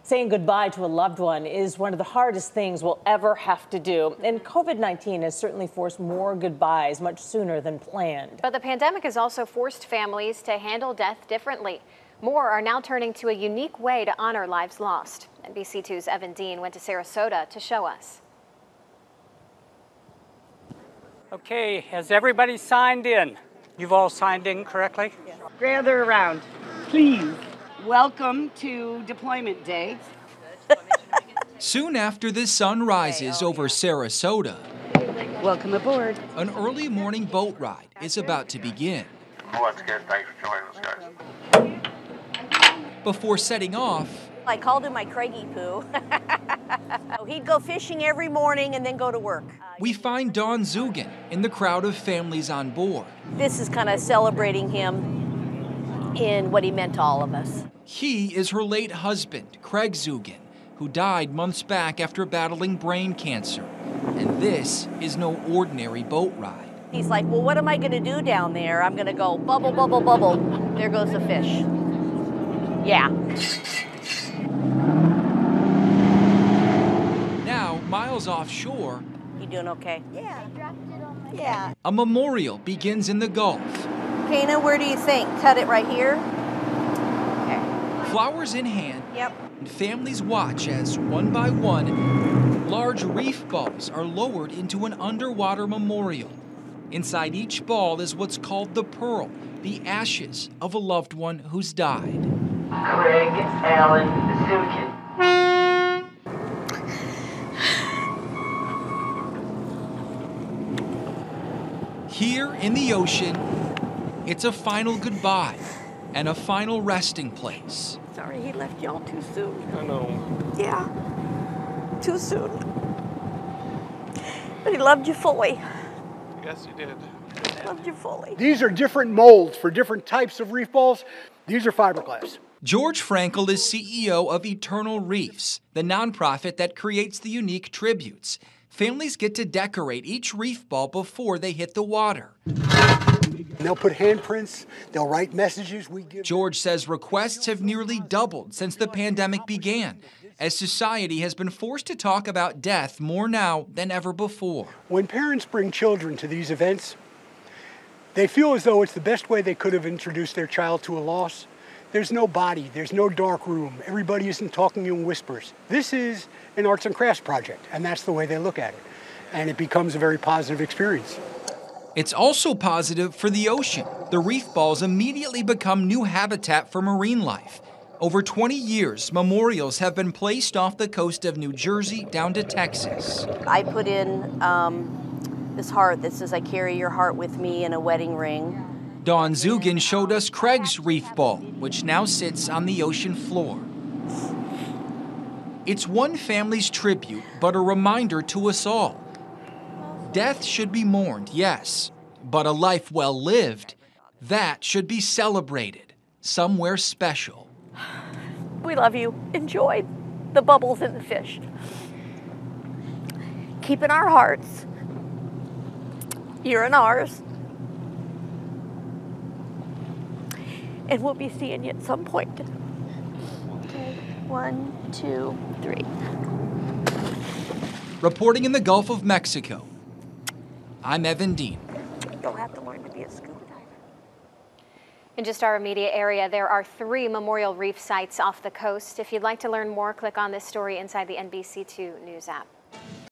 Saying goodbye to a loved one is one of the hardest things we'll ever have to do. And COVID-19 has certainly forced more goodbyes much sooner than planned. But the pandemic has also forced families to handle death differently. More are now turning to a unique way to honor lives lost. NBC2's Evan Dean went to Sarasota to show us. Okay, has everybody signed in? You've all signed in correctly? Yes. Gather around, please. Welcome to Deployment Day. Soon after the sun rises over Sarasota, Welcome aboard. an early morning boat ride is about to begin. Once again, thanks for joining us, guys. Before setting off, I called him my Craigie poo. He'd go fishing every morning and then go to work. we find Don Zugan in the crowd of families on board. This is kind of celebrating him in what he meant to all of us. He is her late husband, Craig Zugan, who died months back after battling brain cancer. And this is no ordinary boat ride. He's like, well, what am I going to do down there? I'm going to go bubble, bubble, bubble. There goes the fish. Yeah. Now, miles offshore, You doing okay? Yeah. a memorial begins in the Gulf. Kana, where do you think? Cut it right here? Flowers in hand, Yep. and families watch as, one by one, large reef balls are lowered into an underwater memorial. Inside each ball is what's called the pearl, the ashes of a loved one who's died. Craig Allen Zukin. Here in the ocean, it's a final goodbye and a final resting place. Sorry he left y'all too soon. I know. Yeah. Too soon. But he loved you fully. Yes, you did. Loved you fully. These are different molds for different types of reef balls. These are fiberglass. George Frankel is CEO of Eternal Reefs, the nonprofit that creates the unique tributes. Families get to decorate each reef ball before they hit the water. They'll put handprints, they'll write messages we give. George says requests have nearly doubled since the pandemic began, as society has been forced to talk about death more now than ever before. When parents bring children to these events, they feel as though it's the best way they could have introduced their child to a loss. There's no body, there's no dark room, everybody isn't talking in whispers. This is an arts and crafts project, and that's the way they look at it. And it becomes a very positive experience. It's also positive for the ocean. The reef balls immediately become new habitat for marine life. Over 20 years, memorials have been placed off the coast of New Jersey down to Texas. I put in this heart that says, I carry your heart with me in a wedding ring. Don Zugan showed us Craig's reef ball, which now sits on the ocean floor. It's one family's tribute, but a reminder to us all. Death should be mourned, yes, but a life well lived, that should be celebrated somewhere special. We love you. Enjoy the bubbles and the fish. Keep in our hearts. You're in ours. And we'll be seeing you at some point. Okay, 1, 2, 3. Reporting in the Gulf of Mexico, I'm Evan Dean. You'll have to learn to be a scuba diver. In just our immediate area, there are 3 memorial reef sites off the coast. If you'd like to learn more, click on this story inside the NBC2 News app.